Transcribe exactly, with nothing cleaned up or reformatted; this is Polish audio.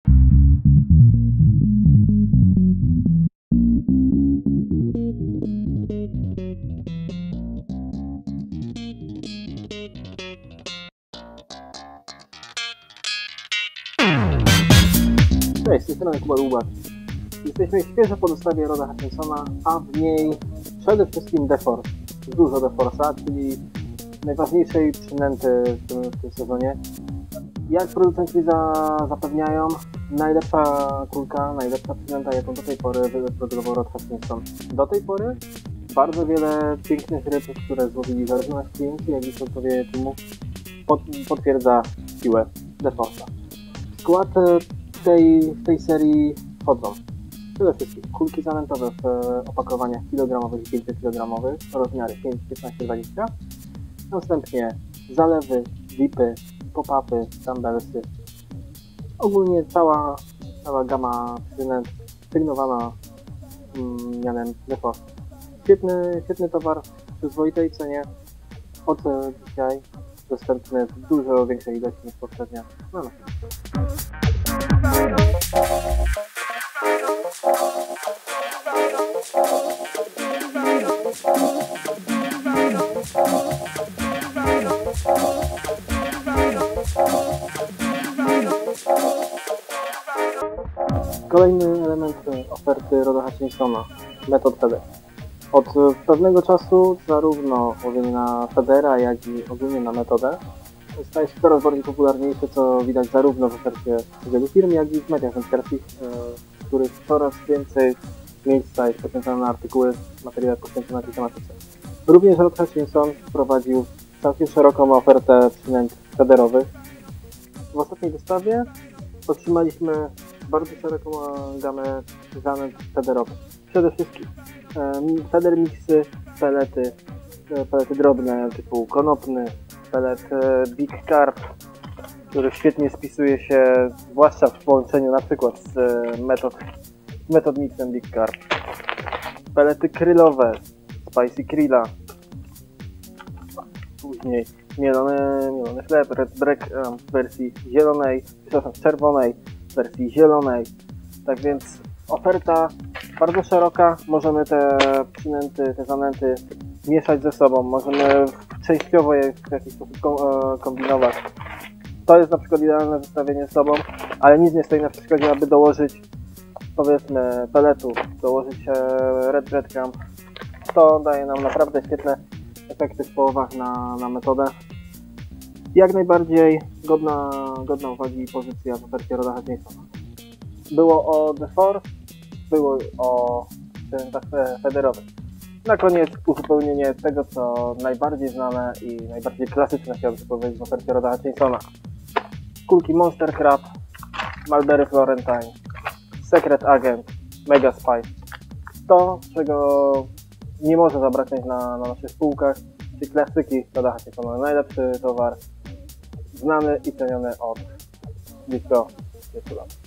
Cześć, z tej strony Kuba Dłubacz. Jesteśmy świeżo po dostawie Roda Hutchinsona, a w niej przede wszystkim DeForce. Dużo DeForce'a, czyli najważniejszej przynęty w tym, w tym sezonie. Jak producenci za, zapewniają, najlepsza kulka, najlepsza przynęta, jaką do tej pory wyprodukował Rod Hutchinson. Do tej pory bardzo wiele pięknych ryb, które złowili zarówno nasi klienci, jak i członkowie teamu, pot, potwierdza siłę DeForce'a. Skład tej, w tej serii wchodzą przede wszystkim kulki zanętowe w opakowaniach kilogramowych i pięciokilogramowych, rozmiary pięć, piętnaście, dwadzieścia. Następnie zalewy, vipy, pop-upy, dumbbellsy. Ogólnie cała, cała gama przynęt sygnowana mm, mianem DeForce. Świetny, świetny towar w przyzwoitej cenie. Od dzisiaj dostępny w dużo większej ilości niż poprzednio. No, no. Kolejny element oferty Roda Hutchinsona, Method Feeder. Od pewnego czasu zarówno łowienie na Federa, jak i ogólnie na metodę staje się coraz bardziej popularniejsze, co widać zarówno w ofercie wielu firm, jak i w mediach wędkarskich, w których coraz więcej miejsca jest poświęcone na artykuły, materiały poświęcone tej tematyce. Również Rod Hutchinson wprowadził całkiem szeroką ofertę przynęt federowych. W ostatniej wystawie otrzymaliśmy bardzo szeroką gamę zanęt federowych. Przede wszystkim feder mixy, pelety, pelety drobne typu konopny, pelet Big Carp, który świetnie spisuje się, zwłaszcza w połączeniu na przykład z metod, metod mixem Big Carp. Pelety krylowe, Spicy Krilla, później mielony, mielony chleb, Red Break w wersji zielonej, przepraszam, czerwonej, w wersji zielonej. Tak więc oferta bardzo szeroka, możemy te przynęty, te zanęty mieszać ze sobą, możemy częściowo je w jakiś sposób kombinować. To jest na przykład idealne zestawienie z sobą, ale nic nie stoi na przeszkodzie, aby dołożyć, powiedzmy, peletu, dołożyć Red Breadcrumb. To daje nam naprawdę świetne efekty w połowach na, na metodę. Jak najbardziej godna, godna uwagi pozycja w ofercie Roda Hutchinsona. Było o DeForce, było o przynętach federowych. Na koniec uzupełnienie tego, co najbardziej znane i najbardziej klasyczne, chciałbym powiedzieć, w ofercie Roda Hutchinsona. Kulki Monster Crab, Mulberry Florentine, Secret Agent, Mega Spice. To, czego nie może zabraknąć na, na naszych półkach, czyli klasyki Roda Hutchinsona. Najlepszy towar, znany i ceniony od blisko trzydziestu lat.